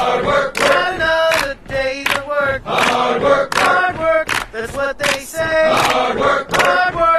Hard work, Not another day's of work. hard work, Hard work, that's what they say. hard work, Hard work.